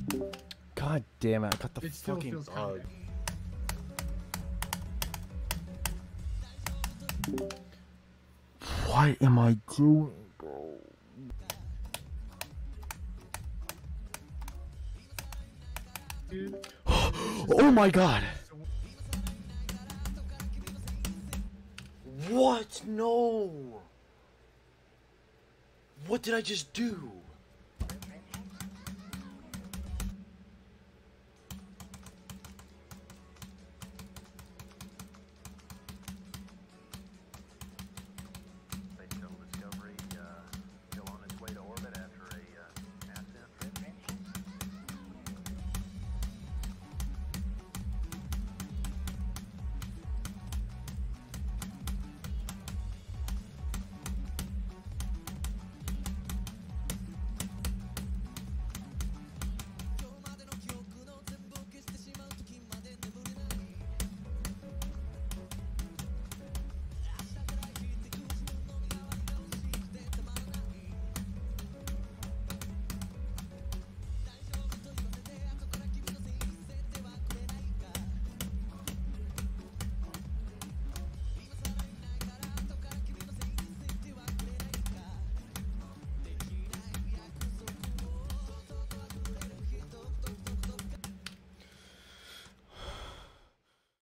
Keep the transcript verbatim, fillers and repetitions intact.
God damn it! I got the It still fucking feels bug. kinda- What am I doing, bro? Dude. Oh my god! What? No! What did I just do?